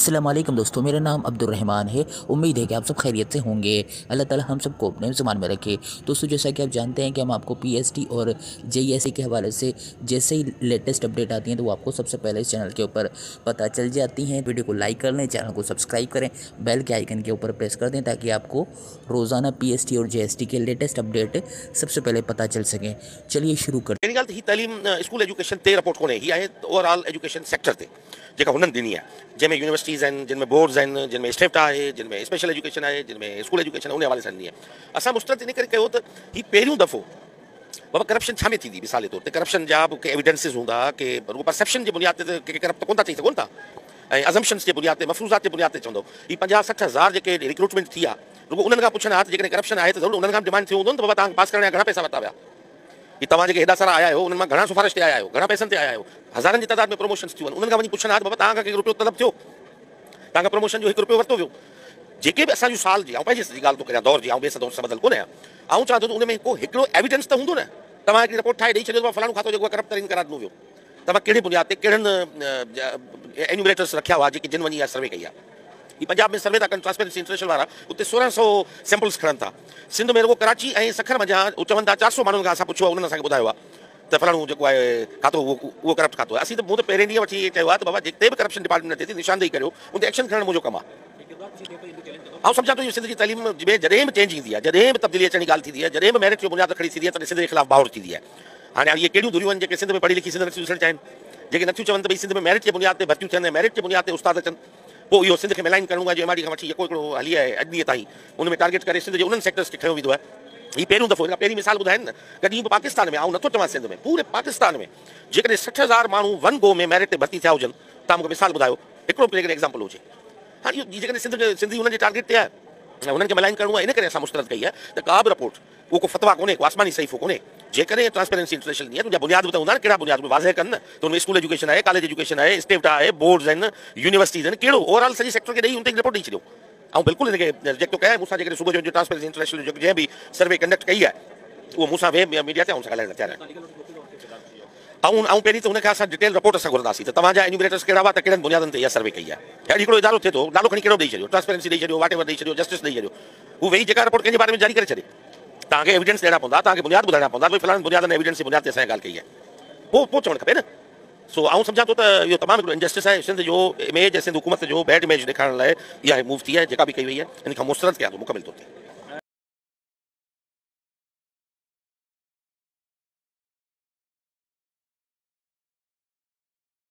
अस्सलाम वालेकुम दोस्तों, मेरा नाम अब्दुल रहमान है। उम्मीद है कि आप सब खैरियत से होंगे। अल्लाह ताला हम सबको अपने ज़ुबान में रखे। दोस्तों, जैसा कि आप जानते हैं कि हम आपको पीएसटी और जेईएसई के हवाले से जैसे ही लेटेस्ट अपडेट आती हैं तो वो आपको सबसे पहले इस चैनल के ऊपर पता चल जाती हैं। वीडियो को लाइक कर लें, चैनल को सब्सक्राइब करें, बेल के आइकन के ऊपर प्रेस कर दें ताकि आपको रोज़ाना पीएसटी और जेएसटी के लेटेस्ट अपडेट सबसे पहले पता चल सकें। चलिए शुरू करते पहिरीं ॻाल्हि त ही तालीम स्कूल एजुकेशन ते रिपोर्ट कोन्हे, ही आहे ओवरऑल एजुकेशन सेक्टर ते जेका हुननि ॾिनी आहे, जंहिंमें यूनिवर्सिटीज़ आहिनि, जिन में बोर्ड्स आहिनि, जिन में स्टेट आहे, जिन में स्पेशल एजुकेशन आहे, जिन में स्कूल एजुकेशन उन हवाले सां ॾिनी आहे। असां मुस्तरद इन करे कयो त ही पहिरियों दफ़ो बाबा करप्शन छा में थींदी, मिसाल जे तौर ते करप्शन जा बि के एविडेंसिस हूंदा, के रुगो परसेप्शन जे बुनियाद ते के करप्ट कोन था चई सघूं था, ऐं अज़म्पशन्स जे बुनियाद ते मफ़रूज़ात जे बुनियाद ते चवंदो ही 50-60 हज़ार जेके रिक्रूटमेंट थी आहे, रुगो उन्हनि खां पुछनि हा त जेकॾहिं करप्शन आहे त ज़रूरु उन्हनि खां डिमांड थियो हूंदो न त बाबा तव्हां पास करण जा घणा पैसा वरिता विया, कि तव्हां जेके हेॾा सारा आया आहियो उन्हनि मां घणा सिफारिश ते आया आहियो, घणा पैसनि ते आया आहियो, हज़ारनि जी तइदाद में प्रमोशन्स थियूं आहिनि, उन्हनि खां वञी पुछनि हा त बाबा तव्हां खां रुपयो तलब थियो, तव्हांखां प्रमोशन जो 1 रुपयो वरितो वियो। जेके बि असांजो साल जी ऐं पंहिंजे ॻाल्हि थो करियां दौर जी, ऐं ॿिए दौर सां बदल कोन्हे आहियां, चवां थो त उन में को हिकिड़ो एविडेंस त हूंदो न। तव्हां हिकिड़ी रिपोर्ट ठाहे ॾेई छॾियो त फलाणो खातो जेको करप्ट तरीन करार ॾिनो वियो, तव्हां कहिड़े बुनियाद ते कहिड़नि एन्यूमरेटर्स रखिया हुआ जेके जिन वञी इहा सर्वे कई आहे। ही पंजाब में सर्वे था कनि ट्रांसपेरेंसी इंटरनेशनल वारा, उते 1600 सैंपल्स खणनि था। सिंध में रुगो कराची ऐं सखर मंझां चवनि था 400 माण्हुनि खां असां पुछियो आहे, उन्हनि असांखे ॿुधायो आहे त फलाणो जेको आहे खातो उहो करप्ट खातो आहे। असीं त मूं त पहिरें ॾींहुं वठी चयो आहे त बाबा जिते बि करप्शन डिपार्टमेंट अचे थी निशानदेही करियो, उन ते एक्शन खणणु मुंहिंजो कमु आहे। ऐं सम्झां थो इहो सिंध जी तालीम में जॾहिं बि चेंज ईंदी आहे, जॾहिं बि तब्दीली अचण जी ॻाल्हि थींदी आहे, जॾहिं बि मेरिट जो बुनियाद खड़ी थींदी आहे त सिंध जे ख़िलाफ़ बाउर थींदी आहे। हाणे इहे कहिड़ियूं धुरियूं आहिनि जेके सिंध में पढ़ी लिखी सिंध नथियूं ॾिसणु चाहिनि, जेके नथियूं चवनि त भई सिंध में मेरिट जे बुनियाद ते भर्तियूं थियनि, मेरिट जे बुनियाद ते उस्ताद अचनि, पोइ इहो सिंध खे मिलाइन करिणो आहे। जो एमआरडी खां वठी हिकिड़ो हली आहे अॼु ॾींहं ताईं, उन में टारगेट करे सिंध जे उन्हनि सेक्टर्स खे खयो वेंदो आहे। ही पहिरियों दफ़ो पहिरीं मिसाल ॿुधाइनि न, कॾहिं बि पाकिस्तान में, ऐं नथो चवां सिंध में, पूरे पाकिस्तान में जेकॾहिं 60,000 माण्हू वन गो में मेरिट ते भर्ती थिया हुजनि, तव्हां मूंखे मिसाल ॿुधायो हिकिड़ो जेकॾहिं एग्ज़ाम्पल हुजे। हाणे इहो जेकॾहिं सिंधी हुननि जे टारगेट ते आहे ऐं हुननि खे मिलाइन करिणो आहे, इन करे असां मुस्तरद कई आहे त का बि रिपोर्ट उहो को फतवा कोन्हे, को आसमानी सहीफ़ो कोन्हे। जेकॾहिं ट्रांसपेरेंसी इंटरनेशनल ईंदी आहे तुंहिंजा बुनियाद बि त हूंदा न, कहिड़ा बुनियाद में वाज़ह कनि न, त हुन स्कूल एजुकेशन आहे, कॉलेज एजुकेशन आहे, स्टेट आहे, बोर्ड्स आहिनि, यूनिवर्सिटीज़ आहिनि, कहिड़ो ओवरऑल सॼे सेक्टर खे ॾेई उन ते रिपोर्ट ॾेई छॾियो। ऐं बिल्कुलु हिनखे रिजेक्ट थो कयां। मूंसां जेकॾहिं सुबुह जो ट्रांसपेरेंसी इंटरनेशनल जो जंहिं बि सर्वे कंडक्ट कई आहे उहो मूंसां वेह मीडिया ते सां ॻाल्हाइण तयारु आहे। ऐं पहिरीं त हुनखे असां डिटेल रिपोर्ट असां घुरंदासीं त तव्हांजा एन्यूमरेटर्स कहिड़ा हुआ, त कहिड़नि बुनियादनि ते इहा सर्वे कई आहे। अहिड़ी हिकिड़ो इदारो थिए थो, नालो खणी कहिड़ो ॾेई छॾियो, ट्रांसपेरेंसी ॾेई छॾियो, वाट एवर ॾेई छॾियो, जस्टिस ॾेई छॾियो, हू वेही जेका रिपोर्ट कंहिंजे बारे में जारी करे छॾे, तव्हांखे एविडेंस ॾियणा पवंदा, तव्हांखे बुनियाद ॿुधाइणा पवंदा, भई फलाणे बुनियादनि एविडेंस जे बुनियाद ते असांजी ॻाल्हि कई आहे, पोइ चवणु खपे न। सो आउं सम्झां थो त इहो तमामु हिकिड़ो इंजस्टिस आहे। सिंध जो इमेज ऐं सिंध हुकूमत जो बैड इमेज ॾेखारण लाइ इहा मूव थी आहे जेका बि कई वई आहे, इन खां मुस्तरद कयां थो मुकमिल तौर ते।